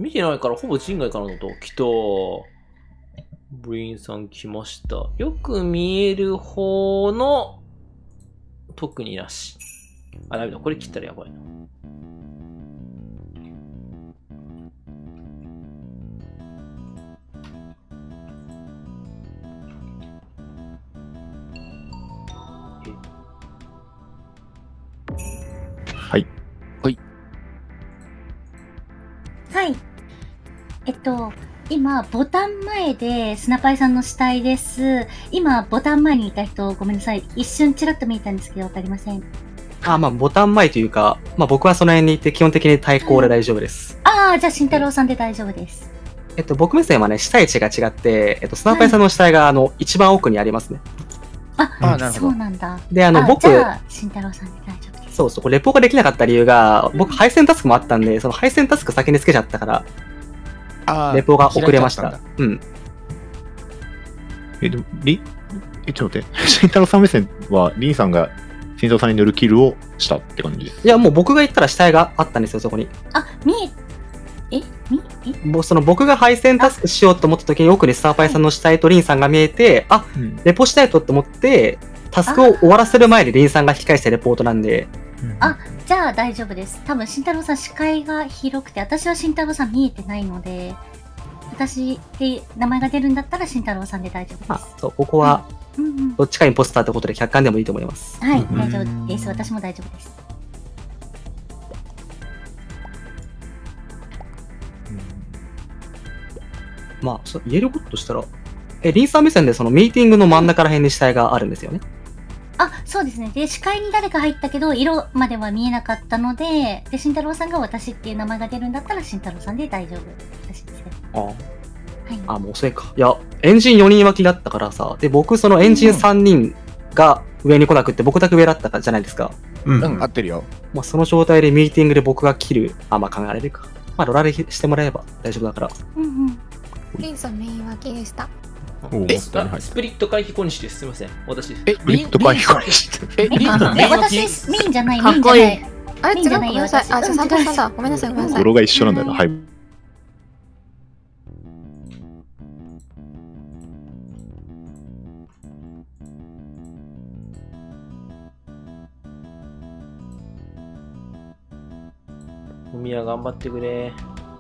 見てないからほぼ人外かなと。来た。ブリーンさん来ました。よく見える方の、特になし。あ、ダメだ。これ切ったらやばいな。 はい。 はい。 はい。今、ボタン前で、スナパイさんの死体です。今、ボタン前にいた人、ごめんなさい。一瞬チラッと見えたんですけど、わかりません。 まあ、ボタン前というか、僕はその辺にいて、基本的に対抗で大丈夫です。 ああ、じゃあ、慎太郎さんで大丈夫です。 僕目線はね、死体値が違って、スナパイさんの死体が、一番奥にありますね。 なるほど。そうなんだ。 で、僕、 じゃあ、慎太郎さんで大丈夫です。 そう、レポができなかった理由が、僕、配線タスクもあったんで、その配線タスク先につけちゃったから、レポが遅れました。うん。 でも、ちょっと待って。慎太郎さん目線は、リンさんが慎太郎さんに乗るキルをしたって感じです。 いや、もう僕が言ったら死体があったんですよ、そこに。僕が配線タスクしようと思った時に奥にスターパイさんの死体とリンさんが見えて、レポしたいとって思って、タスクを終わらせる前にリンさんが引き返したレポートなんで。 じゃあ大丈夫です。多分、慎太郎さん視界が広くて、私は慎太郎さん見えてないので、私で名前が出るんだったら慎太郎さんで大丈夫です。 そう、ここは、どっちかインポスターってことで客観でもいいと思います。 はい、大丈夫です。私も大丈夫です。 言えることとしたら、リンさん目線でそのミーティングの真ん中ら辺に死体があるんですよね。 そうですね。で、視界に誰か入ったけど、色までは見えなかったので、慎太郎さんが私っていう名前が出るんだったら、慎太郎さんで大丈夫。私ですね。 もう遅いか。いや、エンジン4人脇きだったからさ、で、僕、そのエンジン3人が上に来なくって、僕だけ上だったじゃないですか。 合ってるよ。 その状態でミーティングで僕が切る、考えられるか。ロラレしてもらえば大丈夫だから。 リンさんメイン脇でした。 スプリット回避小西です。すみません。私です。 スプリット回避小西私、メインじゃない、メインじゃない。 あれ違う、ごめんなさい。じゃあ、サンタさんだ。ごめんなさい、ごめんなさい。 語呂が一緒なんだよな。はい。 おみや頑張ってくれ。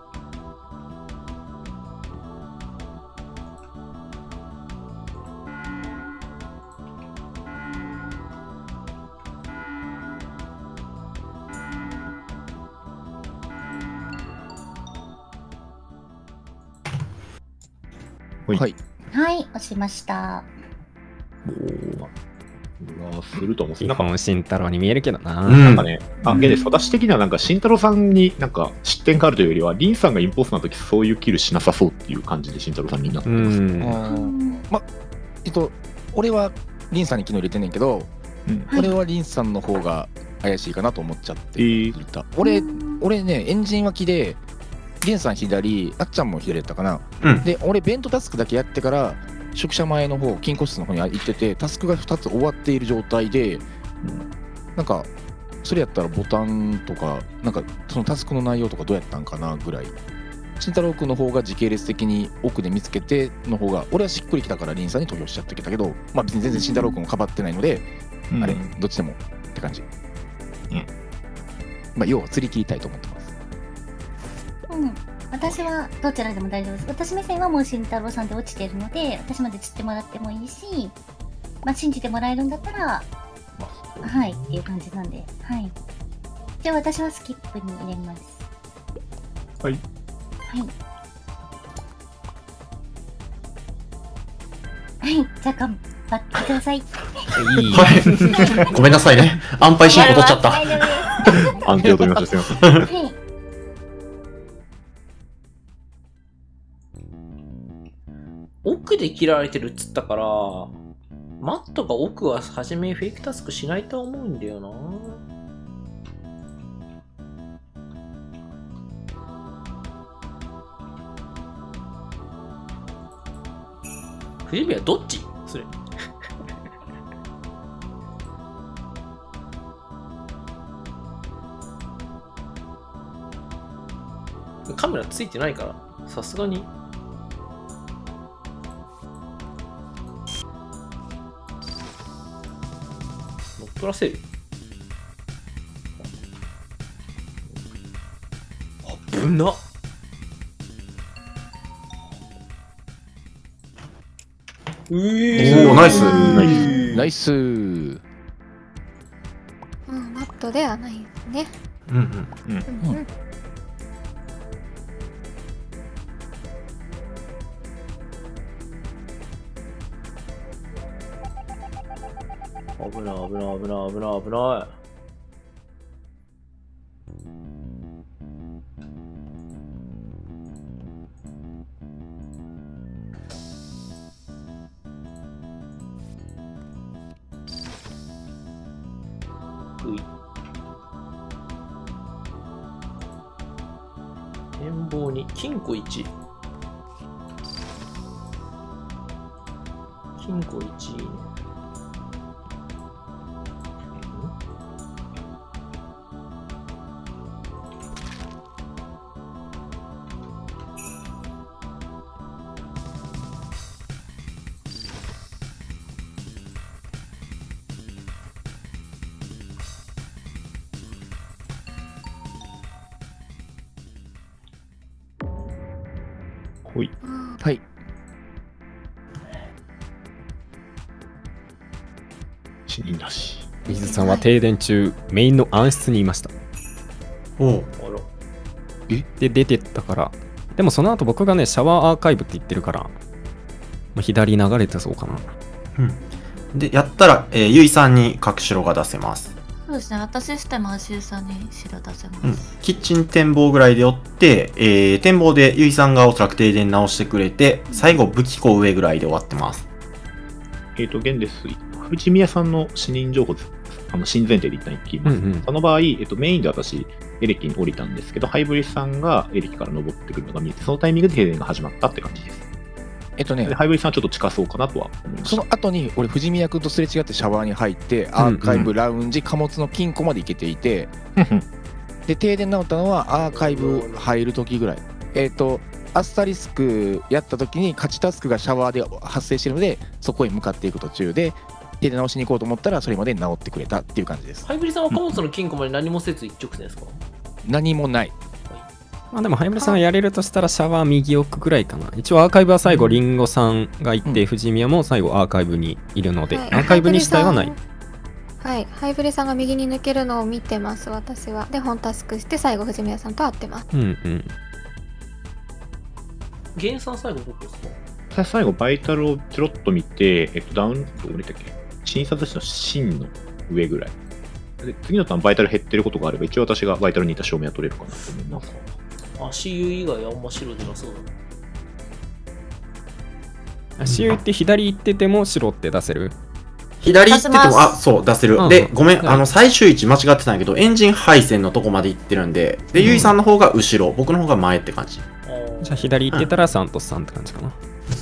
はい。 はい、押しました。 すると思う。 基本慎太郎に見えるけどな。 なんかね、私的にはなんか慎太郎さんになんか失点があるというよりは、リンさんがインポストの時そういうキルしなさそうっていう感じで慎太郎さんになってます。 俺はリンさんに昨日入れてんねんけど、俺はリンさんの方が怪しいかなと思っちゃっていた。俺ね、エンジン脇で、リンさん左、あっちゃんも左やったかな。で、俺ベントタスクだけやってから、宿舎前の方、金庫室の方に行ってて、タスクが2つ終わっている状態で、なんか、それやったらボタンとか、なんかそのタスクの内容とかどうやったんかなぐらい。慎太郎君の方が時系列的に奥で見つけての方が、俺はしっくりきたからリンさんに投票しちゃってきたけど、別に全然慎太郎君をかばってないので、あれ、どっちでもって感じ。要は釣り切りたいと思ってます。 私はどちらでも大丈夫です。私目線はもう慎太郎さんで落ちてるので、私まで釣ってもらってもいいし、信じてもらえるんだったら、はいっていう感じなんで、はい。じゃあ私はスキップに入れます。 はい。 じゃあ頑張ってください。 はい。ごめんなさいね。安牌進行取っちゃった。 安定を取りました。すみません。 奥で切られてるっつったから、マットが奥は初めフェイクタスクしないと思うんだよな。フジビはどっちそれ。 カメラついてないから、さすがに。乗っ取らせる。危なっ。 おー、ナイス。 ナイス。 マットではないですね。 うんうん。 危ない危ない危ない危ない危ない。展望に金庫1。金庫1いいね。 ほい。 はい。 死人なし。 水さんは停電中、メインの暗室にいました。 おう。 あら。 で、出てったから。でもその後僕がね、シャワーアーカイブって言ってるから、まあ、左流れてそうかな。 うん。で、やったら、ゆいさんに隠しろが出せます。 そうですね、私しても足湯さんに白出せます。 うん。キッチン展望ぐらいで寄って、展望でゆいさんがおそらく停電直してくれて、最後武器庫上ぐらいで終わってます。 現です。藤宮さんの死人情報です。新前提で一旦言います。その場合、メインで私、エレキに降りたんですけど、ハイブリスさんがエレキから登ってくるのが見えて、そのタイミングで停電が始まったって感じです。ハイブリスさんはちょっと近そうかなとは思いました。 その後に、俺、藤宮君とすれ違ってシャワーに入って、アーカイブ、ラウンジ、貨物の金庫まで行けていて、で、停電直ったのはアーカイブ入る時ぐらい。アスタリスクやった時に勝ちタスクがシャワーで発生しているので、そこへ向かっていく途中で、停電直しに行こうと思ったら、それまで直ってくれたっていう感じです。 ハイブリさんは貨物の金庫まで何もせず一直線ですか？ 何もない。 まあでも、ハイブリさんがやれるとしたら、シャワー右奥ぐらいかな。一応、アーカイブは最後、リンゴさんがいて、藤宮も最後、アーカイブにいるので、アーカイブに自体はない。 はい、ハイブリさんが右に抜けるのを見てます、私は。で、本タスクして、最後、藤宮さんと会ってます。 ゲンさん最後どこですか？ 私最後、バイタルをちょろっと見て、ダウン、どれだっけ、診察室の芯の上ぐらい。で次のターンバイタル減ってることがあれば、一応私がバイタルにいた証明は取れるかなと思います。 足湯以外あんま白出なそうだ。 足湯って左行ってても白って出せる？ 左行ってても、そう、出せる。で、ごめん、最終位置間違ってたんやけど、エンジン配線のとこまで行ってるんで、で、ゆいさんの方が後ろ、僕の方が前って感じ。 じゃあ左行ってたらサントスさんって感じかな。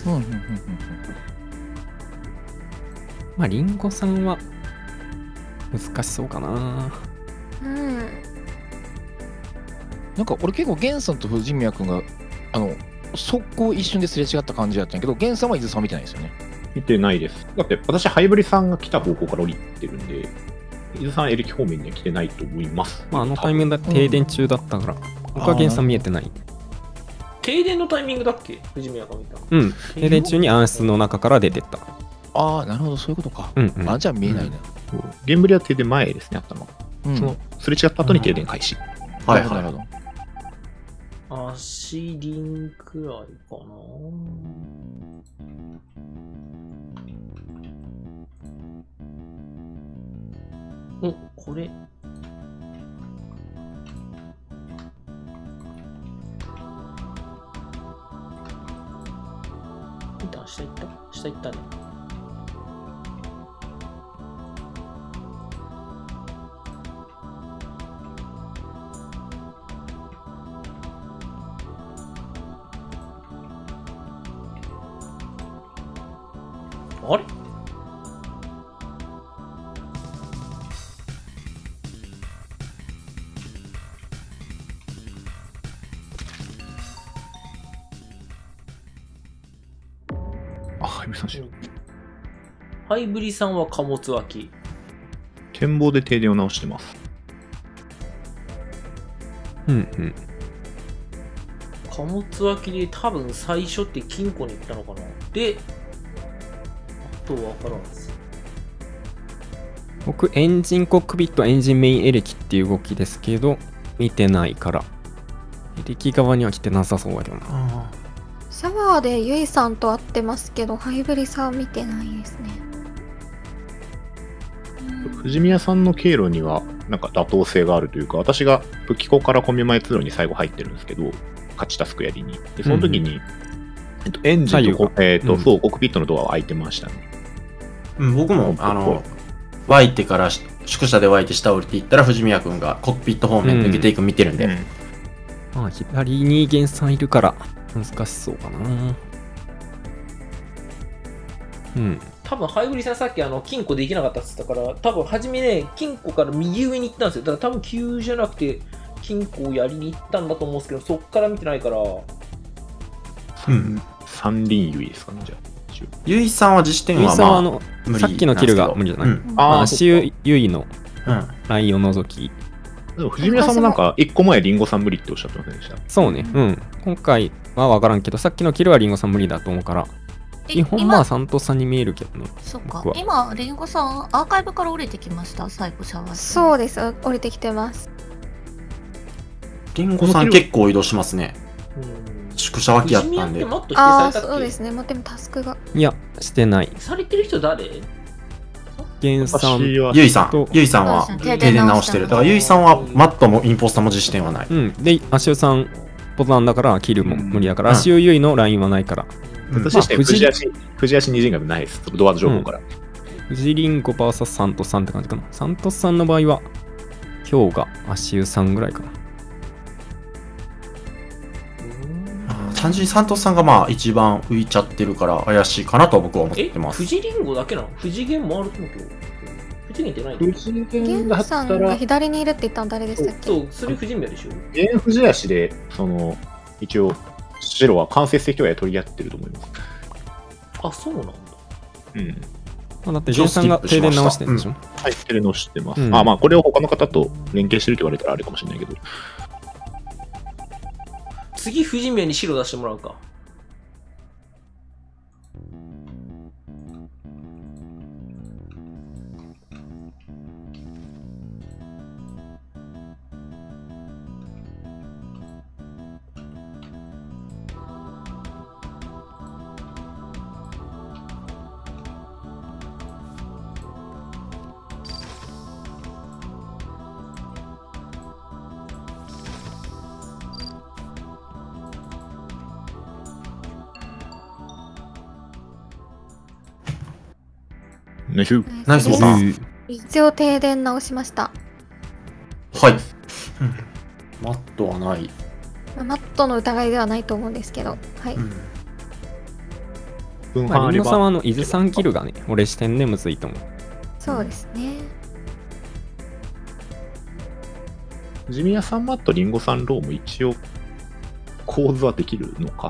まあ、リンゴさんは難しそうかな。 なんか俺結構ゲンさんと藤宮君が速攻一瞬ですれ違った感じだったんやけど、ゲンさんは伊豆さん見てないですよね。 見てないです。だって私ハイブリさんが来た方向から降りてるんで、伊豆さんエレキ方面には来てないと思います。 まあ、タイミングで停電中だったから、僕はゲンさん見えてない。 停電のタイミングだっけ？藤宮が見た。 停電中に暗室の中から出てった。 ああ、なるほど、そういうことか。じゃあ見えないね。 ゲンブリは停電前ですね、あったの。そのすれ違った後に停電開始。 はいはい。なるほど。 足リンくらいかな。お、これ。下行った？下行ったね。あれ？ イブリさんしよう。 ハイブリさんは貨物脇。 展望で停電を直してます。 うんうん。 貨物脇で多分最初って金庫に行ったのかな。で、あとわからんです。 僕、エンジンコックピット、エンジンメインエレキっていう動きですけど、見てないから。エレキ側には来てなさそうだけどな。 シャワーでユイさんと会ってますけど、ハイブリさん見てないですね。 藤宮さんの経路にはなんか妥当性があるというか、私が武器庫からコミュマイ通路に最後入ってるんですけど、勝ちタスクやりに。で、その時に、エンジンと、そう、コックピットのドアは開いてましたね。 僕も、湧いてから、宿舎で湧いて下降りていったら、藤宮君がコックピット方面抜けていく見てるんで。 まあ、左にゲンさんいるから、難しそうかな。うん。 多分ハイブリさんさっき金庫できなかったって言ったから、多分初めね、金庫から右上に行ったんですよ。だから多分急じゃなくて、金庫をやりに行ったんだと思うんですけど、そっから見てないから。 三輪ユイですかね、じゃあ。 ユイさんは自主点はまあ無理。 さっきのキルが無理じゃない。足湯ユイのラインを除き。 でも藤宮さんもなんか1個前リンゴさん無理っておっしゃってませんでした？ そうね。うん。今回は分からんけど、さっきのキルはリンゴさん無理だと思うから。基本まあサントさんに見えるけどね。 そっか。今リンゴさんアーカイブから降りてきました。最後シャワー。 そうです。降りてきてます。 リンゴさん結構移動しますね。宿舎脇やったんで。 ああ、そうですね。もでもタスクが。 いや、してない。 されてる人誰？ ゲンさん。 ユイさんは停電直してる。だからユイさんはマットもインポスターも自主点はない。 うん。で、足湯さんボタンだからキルも無理だから、足湯ユイのラインはないから。 私として藤足二陣がないです。ドア情報から。 藤リンゴ VS サントスさんって感じかな。サントスさんの場合は、今日が足湯さんぐらいかな。 単純にサントスさんがまあ一番浮いちゃってるから怪しいかなと僕は思ってます。 藤リンゴだけなの？藤源もあると思うけど。藤源ってないの？ 藤源だったら。ゲンさんが左にいるって言ったの誰でしたっけ？ そう、それ藤宮でしょ？ ゲン藤足で、一応、白は間接的には取り合ってると思います。 あ、そうなんだ。 うん。 まあ、だって、ゲンさんが停電直してるんでしょ？ はい、停電直してます。まあ、これを他の方と連携してるって言われたらあれかもしれないけど。 次、藤宮に白出してもらうか。 ナイスボタン。 一応停電直しました。 はい。マットはない。 マットの疑いではないと思うんですけど、はい。 リンゴさんは伊豆山キルがね、俺視点でむずいと思う。 そうですね。 藤宮さんマット、リンゴさんローも一応構図はできるのか。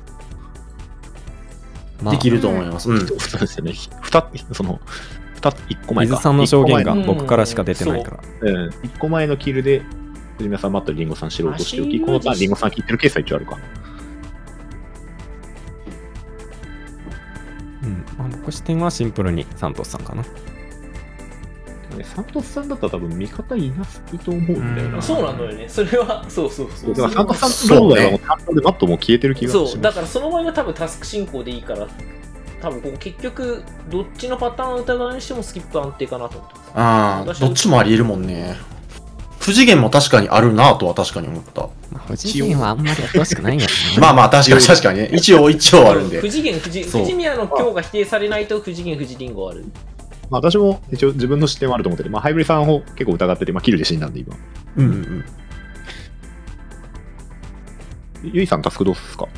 できると思います。 そうですよね。1個前か。 伊豆さんの証言が僕からしか出てないから。 1個前のキルで、藤宮さんマットリンゴさん知ろうとしておき、このターンリンゴさん切ってるケースは一応あるか。 まあ、僕視点はシンプルにサントスさんかな。 サントスさんだったら多分味方いなすぎと思うんだよな。 そうなんだよね。それは、そうそうそう。 だからサントスさんのローは担当でマットも消えてる気がします。 そう、だからその場合は多分タスク進行でいいから、多分ここ結局、どっちのパターンを疑うにしてもスキップ安定かなと思ってます。 ああ、どっちもあり得るもんね。不次元も確かにあるなとは確かに思った。 不次元はあんまりやってほしくないんやろまあまあ確かにね。一応あるんで。 不次元、藤宮の今日が否定されないと不次元、藤リンゴある。 まあ私も一応自分の視点はあると思ってて、まあハイブリさんを結構疑ってて、まあキルで死んだんで今。ゆいさんタスクどうですか？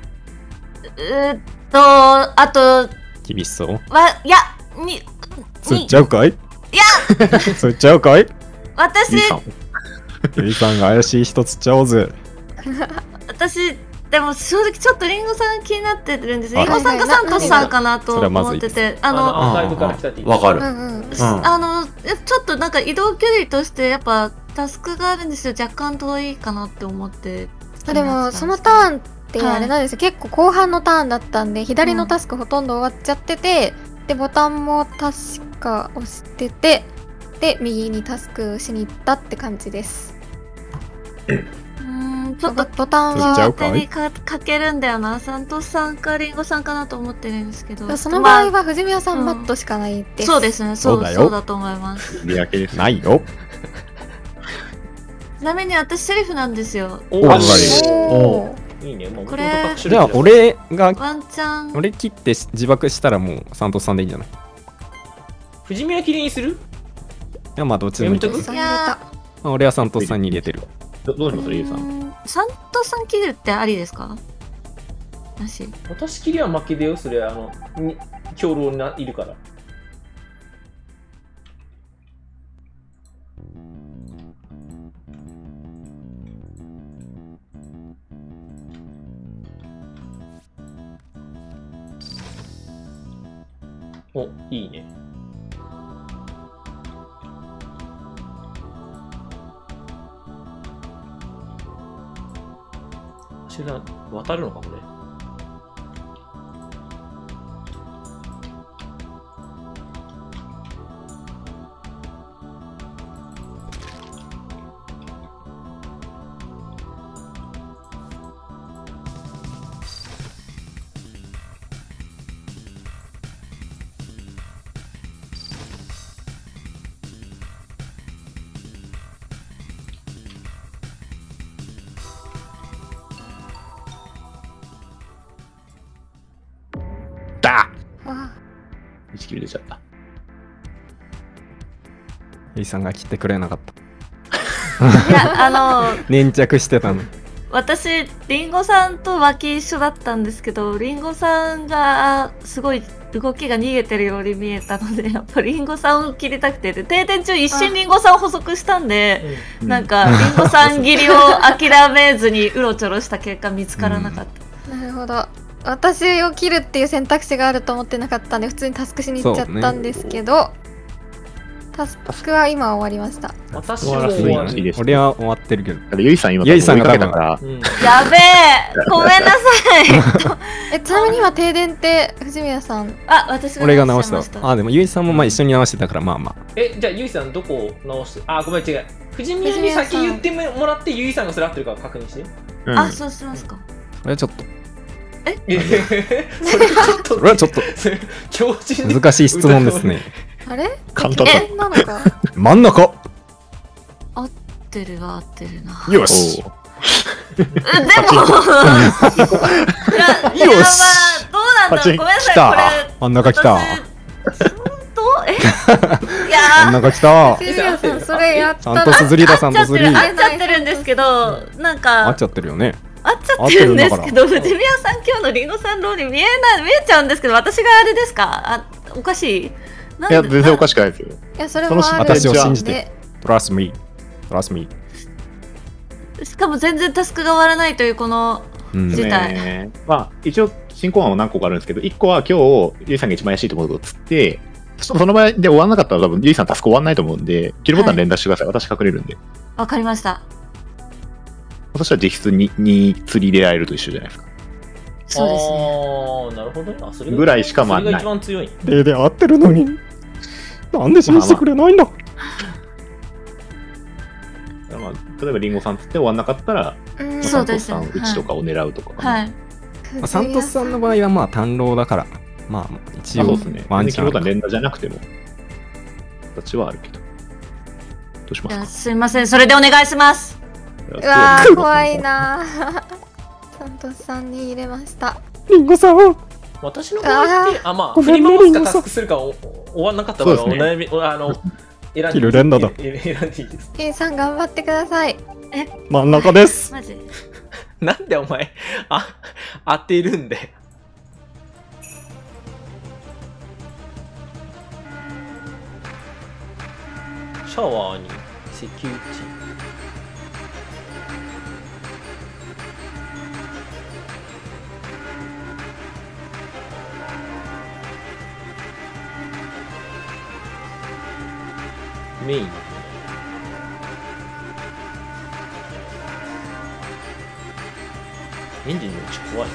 あと、 厳しそう。 いや、 そっちゃうかい？ いやそっちゃうかい？ 私、 ゆいさんが怪しい人つっちゃおうぜ。 私、 でも正直ちょっとリンゴさん気になってるんです。リンゴさんかサントスさんかなと思ってて、 アーカイブから来たってわかる。 ちょっとなんか移動距離としてやっぱタスクがあるんですよ。若干遠いかなって思って。 でもそのターンってあれなんですよ、結構後半のターンだったんで、左のタスクほとんど終わっちゃってて、でボタンも確か押してて、で右にタスクしに行ったって感じです。 ちょっとボタンは勝手にかけるんだよな。サントスさんかリンゴさんかなと思ってるんですけど、 その場合は藤宮さんマットしかないです。 そうですね、そうだと思います。 見分けです。 ないよ。 ちなみに私セリフなんですよ。 おいいね。もうこれじゃあ俺がワンチャン俺切って自爆したらもうサントスさんでいいんじゃない？ 藤宮切りにする？いやまあどっちでもいいけど。俺はサントスさんに入れてる。 どうしますリュウさん。 サントスさん切るってありですか？なし。 私切りは負けだよ。それ兵糧にいるから。お、いいね。集団渡るのかこれ。 1キル出ちゃった。 エイさんが切ってくれなかった。 いや粘着してたの。 私リンゴさんと脇一緒だったんですけど、リンゴさんがすごい動きが逃げてるように見えたので、やっぱリンゴさんを切りたくて、停電中一瞬リンゴさんを捕捉したんで、なんかリンゴさん切りを諦めずにうろちょろした結果見つからなかった。 なるほど。私を切るっていう選択肢があると思ってなかったんで、普通にタスクしに行っちゃったんですけど、タスクは今終わりました。 私も終わり。俺は終わってるけど。 ゆいさん今ゆいさんがかけたから。 やべえ、ごめんなさい。 ちなみに今停電って藤宮さん。 私俺が直した。でもゆいさんもまあ一緒に直してたからまあまあ。 じゃあゆいさんどこを直して？ごめん違う。藤宮に先言ってもらってゆいさんがそれ合ってるか確認して。 そうしますか。 それはちょっと。 それはちょっと難しい質問ですね。 あれ？ 簡単なのか。 真ん中。 合ってるな。 よし。 でもいやどうなんだろう。ごめんなさいこれ。 真ん中来た。 いや真ん中来た。 藤宮さんそれやったら。 サントスズリだサントスズリ。 合っちゃってるんですけど、なんか合っちゃってるよね。 合っちゃってるんですけど、藤宮さん今日のリンゴさんローに見えちゃうんですけど、私があれですか？おかしい？ いや全然おかしくないですよ。 いやそれも私を信じて。Trust me。 しかも全然タスクが終わらないというこの事態。 まあ一応進行案は何個かあるんですけど、1個は今日ゆいさんが一番怪しいと思うことをつって、その場合で終わらなかったら多分ゆいさんタスク終わらないと思うんで、切るボタン連打してください。私隠れるんで。 わかりました。 そしたら実質に釣り入れられると一緒じゃないですか。 そうですね。 なるほどね。それぐらいしかまあない。 それが一番強い。 で合ってるのに。なんで信じてくれないんだ。 例えばリンゴさんつって終わんなかったら、サントスさんうちとかを狙うとか。 はい。 サントスさんの場合はまあ単狼だから、まあ一応そうですね。ワンチャンボタン連打じゃなくても形はあるけど。どうしますか？ すいません。それでお願いします。 うわー怖いなー。サントスさんに入れました。 リンゴさん。 私の場合ってまあ振り回すかタスクするか終わんなかった場合はお悩み選んでいいです。 ケイさん頑張ってください。 真ん中です。 マジ？ なんでお前当てるんで。シャワーに石打ち。 メイン。エンジンのうち怖い。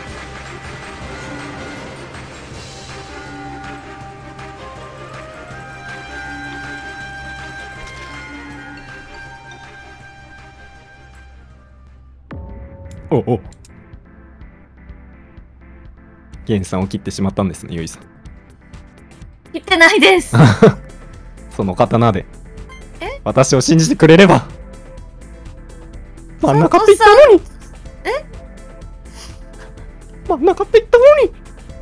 おお。ゲンさんを切ってしまったんですね、ゆいさん。 切ってないです。 その刀で私を信じてくれれば。真ん中って言ったのに。真ん中って言ったのに。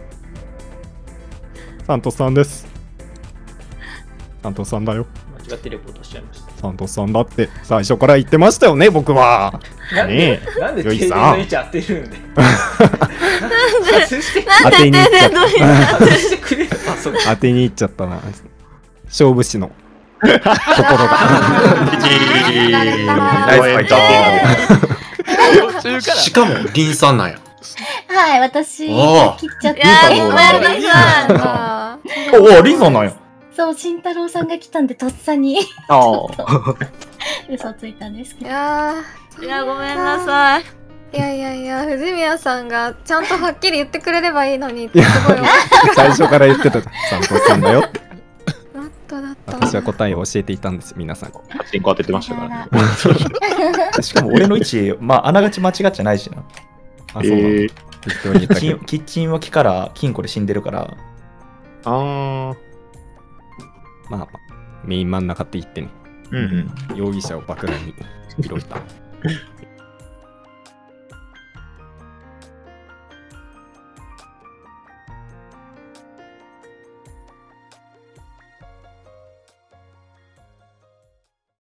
サントスさんです。サントスさんだよ。 間違ってレポートしちゃいました。 サントスさんだって最初から言ってましたよね、僕は。 なんで停電の位置当てるんで。 当てに行っちゃった。 当てに行っちゃったな。勝負師の心が。 しかもリンさんなんや。 はい、私切っちゃって。 おお、リンさんなんや。 そう、慎太郎さんが来たんでとっさに嘘ついたんですけど。 いやごめんなさい。 いや藤宮さんがちゃんとはっきり言ってくれればいいのにってすごい最初から言ってた。サントスさんだよって。 だった私は答えを教えていたんです、皆さん。 パチンコ当ててましたからね。 しかも俺の位置、まああながち間違っちゃないしな。 あ、そうなんだ。適当に言ったけど。 キッチン脇から金庫で死んでるから。 まあ、メイン真ん中って言ってね。 うんうん。 容疑者を爆弾に拾った。